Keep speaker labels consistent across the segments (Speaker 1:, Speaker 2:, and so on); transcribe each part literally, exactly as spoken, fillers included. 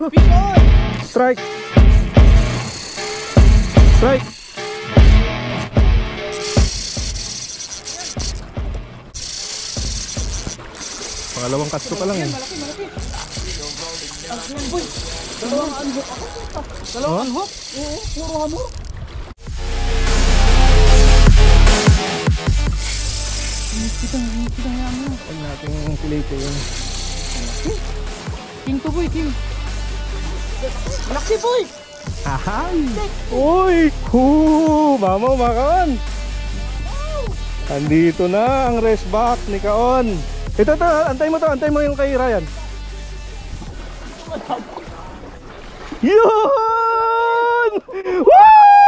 Speaker 1: Strike! Strike! Pangalawang kasto pa lang eh.
Speaker 2: Malaki, malaki. Dalawang unhook ako. Dalawang unhook? Oo, puro hamor. Kitang, kitang yan mo.
Speaker 1: Huwag nating pilito yun.
Speaker 2: King to boy, king. Malaki boy!
Speaker 1: Ahan! Uy! Huu! Mama, makaon! Andito na ang rest back ni Kaon. Ito, ito, antay mo to, antay mo yung kay Ryan. Yun! Woo!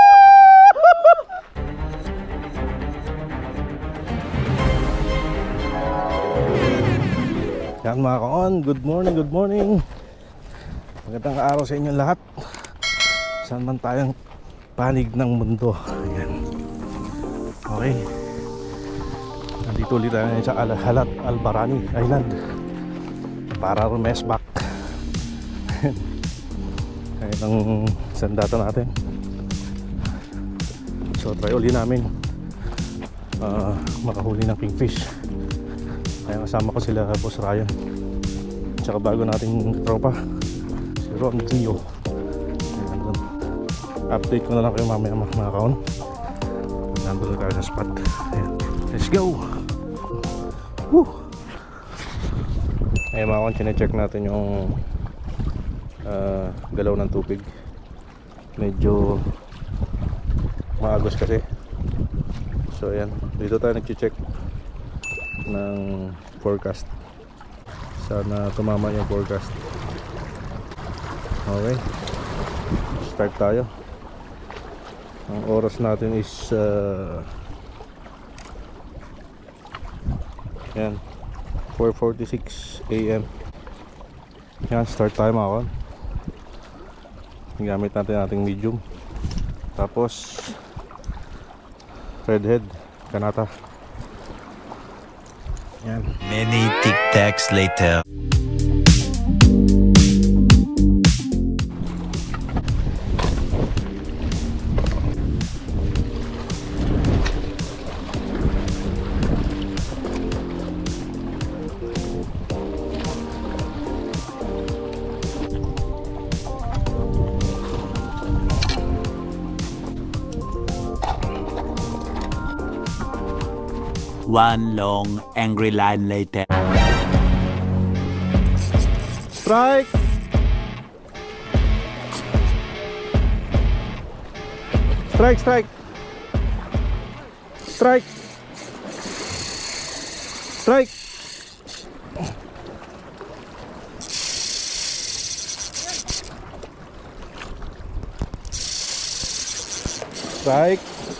Speaker 1: Yan mga Kaon, good morning, good morning. Magandang araw sa inyong lahat. Saan man tayong panig ng mundo. Ayan. Okay. Nandito ulit tayo sa Al Halat Albarani Island para rumest back. Kaya ng sandata natin. So try ulit namin uh, makahuli ng kingfish. Kaya kasama ko sila Boss Ryan tsaka bago nating tropa si Ron Gio. Update ko na lang kayo mamaya mga Kaon. Nandun tayo sa spot. Ayan. Let's go! Woo! Ayan mga Kaon, chinecheck natin yung uh, galaw ng tubig. Medyo maagos kasi. So ayan, dito tayo nag-check ng forecast. Sana tumama yung forecast. Okay, start tayo. Ang oras natin is uh, yan, four forty-six A M Yan, start tayo mga Kaon. Gamit natin ating medium. Tapos redhead, kanata. Yan.
Speaker 3: Many tic-tacs later. One long angry line later.
Speaker 1: Strike! Strike, strike! Strike! Strike! Strike!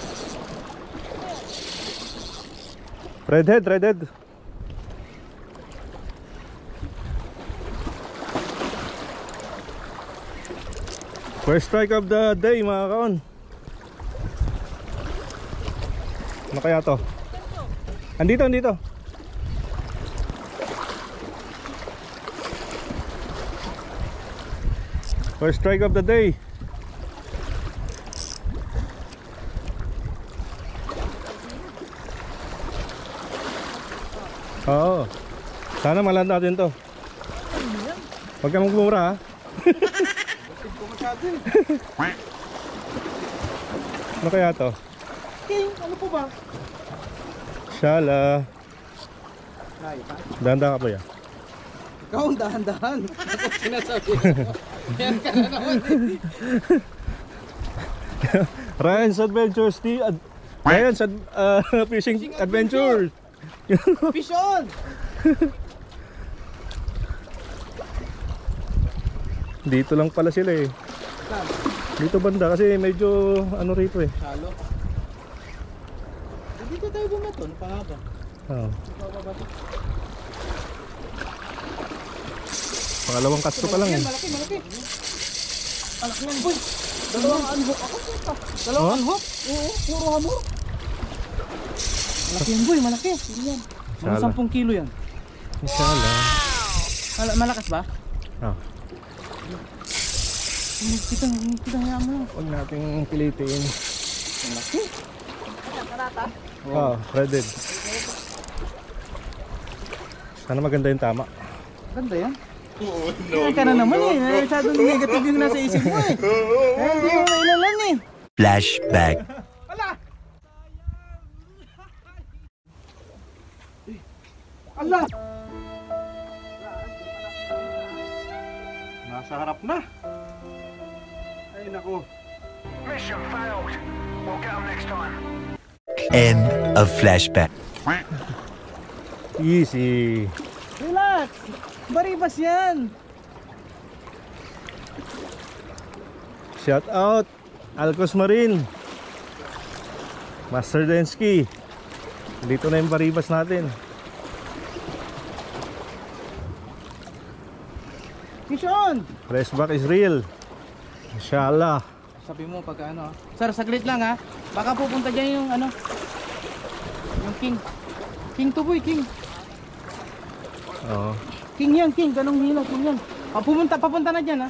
Speaker 1: Redhead, redhead. First strike of the day mga Kaon. Ano kaya to? Andito, andito. First strike of the day. Oo. Sana maland natin to. Huwag ka magmumura ha. Ano kaya to?
Speaker 2: King, ano po ba?
Speaker 1: Shala. Dahan-dahan ka po yan.
Speaker 2: Ikaw ang dahan-dahan. Ako sinasabi ko. Yan ka na naman.
Speaker 1: Ryan's Adventures T. Ad Ryan's ad uh, Fishing, Fishing Adventures.
Speaker 2: Fish on!
Speaker 1: Dito lang pala sila eh. Dito banda kasi medyo ano rito eh.
Speaker 2: Halo. Dito tayo bumaton, pangaba.
Speaker 1: Oo. Pangalawang kasto pa lang eh.
Speaker 2: Malaki, malaki. Malaki yan boy. Dalawang unhook ako. Dalawang
Speaker 1: huh?
Speaker 2: unhook? Oo, puro hamor. Malaki yan boy, malaki. Yan. Mga sampung kilo yan.
Speaker 1: Inshallah.
Speaker 2: Mal malakas ba?
Speaker 1: Oh.
Speaker 2: Kita, kita nga mo.
Speaker 1: Huwag nating pilitin.
Speaker 2: Malaki. Karata.
Speaker 1: Oo, oh, ready. Sana maganda yung tama.
Speaker 2: Ganda yan. Oh, no, ka na naman no, eh. Masyadong negative yung nasa isip mo eh. Eh, hindi mo mailalan eh.
Speaker 3: Flashback.
Speaker 2: Ala! Ala!
Speaker 1: Nasa harap na. Ay nako.
Speaker 4: Mission failed. We'll get them next time.
Speaker 3: End of flashback.
Speaker 1: Easy.
Speaker 2: Relax! Baribas yan!
Speaker 1: Shout out Alcos Marine, Master Densky. Dito na yung baribas natin.
Speaker 2: Mission!
Speaker 1: Pressback is real. Inshallah.
Speaker 2: Sabi mo pag ano, sir, saglit lang ha. Baka pupunta dyan yung ano, yung king. King to boy, king.
Speaker 1: Oo.
Speaker 2: King yan, king. Ganong hila, king yan. Ah, pumunta, papunta na dyan ha.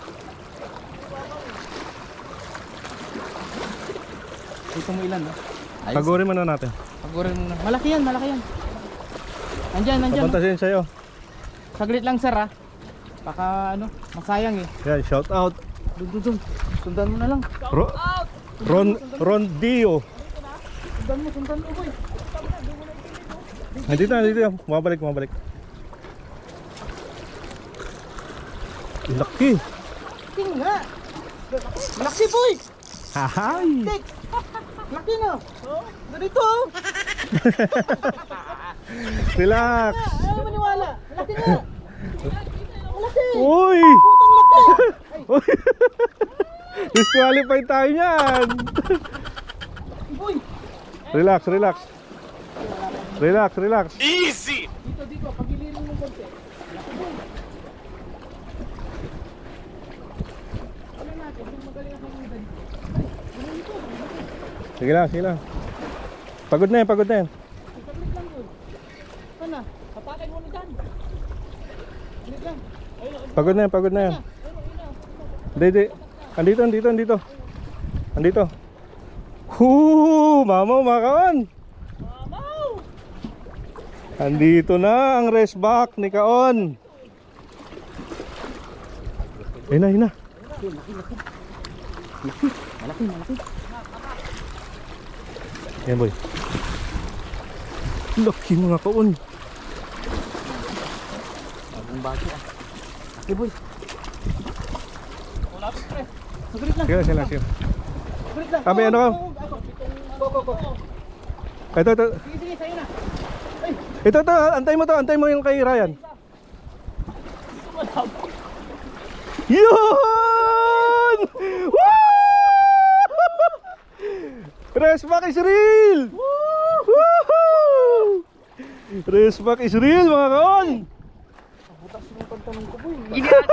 Speaker 2: Dito mo ilan ha.
Speaker 1: Pagurin muna natin.
Speaker 2: Pagurin mo na. Malaki yan, malaki yan. Nandyan, nandyan.
Speaker 1: Papunta siya sa'yo.
Speaker 2: Saglit lang sir ha. Baka ano, masayang eh.
Speaker 1: Yan, shout out.
Speaker 2: Dun, dun, dun. Sundan mo na lang.
Speaker 1: Ro Ron Ron Dio.
Speaker 2: Sundan mo, sundan mo boy.
Speaker 1: Nandito, nandito. Mabalik, mabalik. Laki.
Speaker 2: King nga. Laki boy.
Speaker 1: Hahay.
Speaker 2: Tek. Laki na. Ganito oh.
Speaker 1: Relax.
Speaker 2: Ayaw maniwala. Laki na. Malaki.
Speaker 1: Uy.
Speaker 2: Putang laki.
Speaker 1: Uy. Disqualified tayo niyan.
Speaker 2: Boy.
Speaker 1: Relax, relax. Relax, relax.
Speaker 2: Dito, dito. Pagilirin mo konti. Ano natin? Kung magaling ako ng dito.
Speaker 1: Sige lang, sige lang. Pagod na yan, pagod na yan.
Speaker 2: Saglit lang doon. Sana. Papakin mo na dyan. Saglit lang.
Speaker 1: Pagod na yan, pagod na yan. Hindi, hindi. Andito, andito, andito. Andito. Huu, mamaw, makaon.
Speaker 2: Mamaw!
Speaker 1: Andito na ang rest back ni Kaon. Ayun na, ayun na.
Speaker 2: Malaki, malaki.
Speaker 1: Yan boy. Laki mga Kaon.
Speaker 2: Bagong bago ah. Laki boy. Wala pa pre. Saglit lang.
Speaker 1: Sige lang, sige lang, sige lang.
Speaker 2: Saglit lang.
Speaker 1: Ah, may ano ka?
Speaker 2: Go, go, go.
Speaker 1: Ito, ito.
Speaker 2: Sige, sige, sa'yo na. Ay!
Speaker 1: Ito, ito. Antay mo to. Antay mo yung kay Ryan. Yun! Woo! Rest back is real! Woohoo! Rest back is real mga Kaon!
Speaker 2: Butas yung pagtanong ko boy.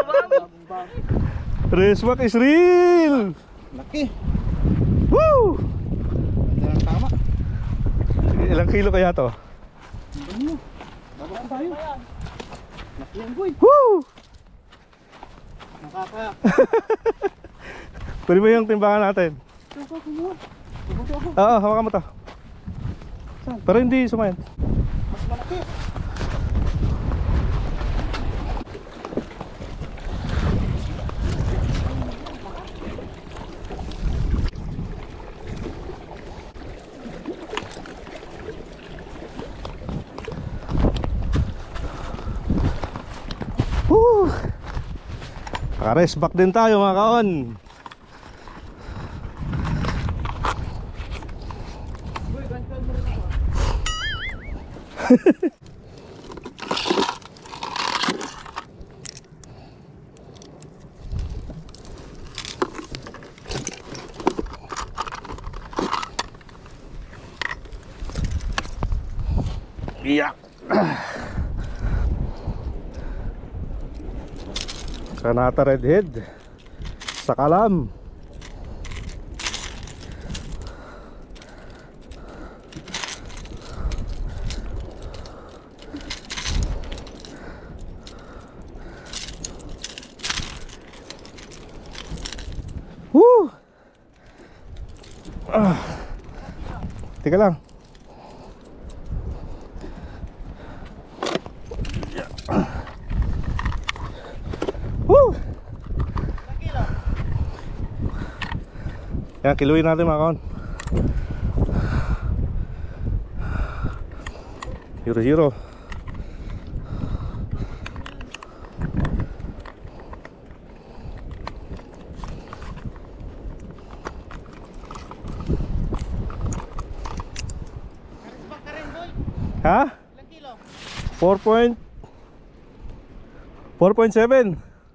Speaker 1: Rest back is real!
Speaker 2: Laki.
Speaker 1: Woo!
Speaker 2: Ganda ng tama.
Speaker 1: Ilang kilo kaya to?
Speaker 2: Ano? Babaan tayo. Laki yan boy.
Speaker 1: Woo!
Speaker 2: Nakaka.
Speaker 1: Pwede mo yung timbangan natin.
Speaker 2: Ito ako mo. Ito ako.
Speaker 1: Oo, hawakan mo to. Pero hindi sumayan.
Speaker 2: Mas malaki.
Speaker 1: Woo! Naka-rest back din tayo mga Kaon.
Speaker 2: Boy, ganito mo rin ako.
Speaker 1: Yeah. Kanata redhead sa kalam. Ah. Teka lang. Woo! Yan, kiluin natin mga kaon. Zero zero. Ha?
Speaker 2: Ilang kilo?
Speaker 1: four point four point seven.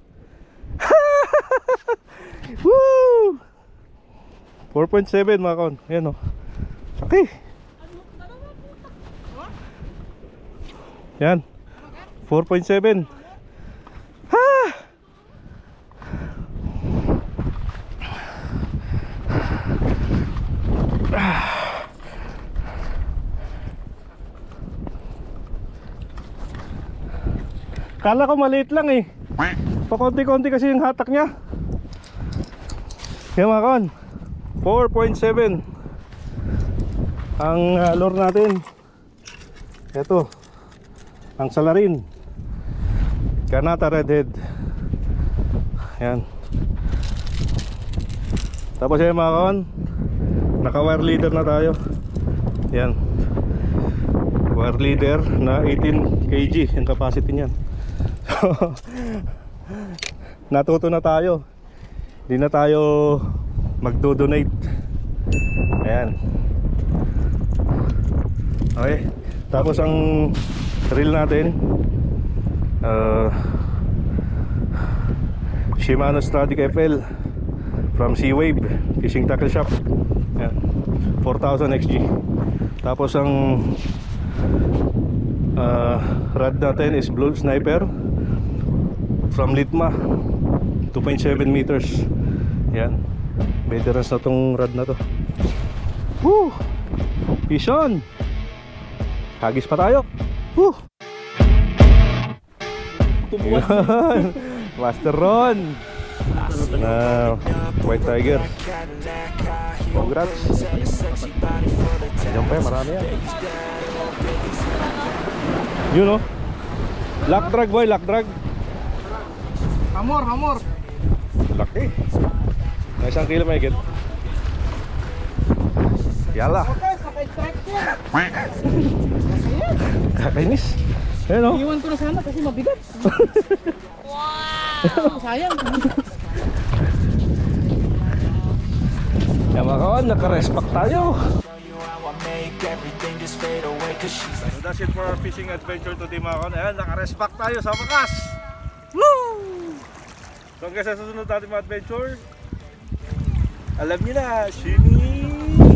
Speaker 1: Woo! four point seven mga kaon. Ayan o. Laki. Yan. four point seven. Ha! Kala ko maliit lang eh. Pakonti-konti kasi yung hatak niya. Yan mga kaon, four point seven ang uh, lure natin. Ito ang salarin Kanata Redhead. Yan. Tapos yan mga kaon, naka wire leader na tayo. Yan, wire leader na eighteen kilograms yung capacity niyan. Natuto na tayo, hindi na tayo magdo-donate. Ayan. Okay. Tapos ang reel natin uh, Shimano Stradic F L from Seawave Fishing Tackle Shop. Ayan. four thousand X G. Tapos ang uh, rod natin is Blue Sniper from Litma, two point seven meters. Yan, veterans na tong rod na to. Woo! Fish on! Hagis pa tayo. Woo! Yan. Master Ron na White Tiger. Congrats. Diyan pa yan, marami yan. Yun o, lock drag boy, lock drag.
Speaker 2: Hamor, hamor.
Speaker 1: Laki. May isang kilo may higit. Yala.
Speaker 2: Okay, saka-strike yan.
Speaker 1: Kakainis. Ayan o.
Speaker 2: Iwan ko na sana kasi mabigat. Wow! Sayang.
Speaker 1: Yan mga kawan, naka-respect tayo. So that's it for our fishing adventure today mga kawan. Ayan, naka-respect tayo sa wakas. Woo! So hanggang sa susunod natin mga adventure, alam niyo na, shimmy!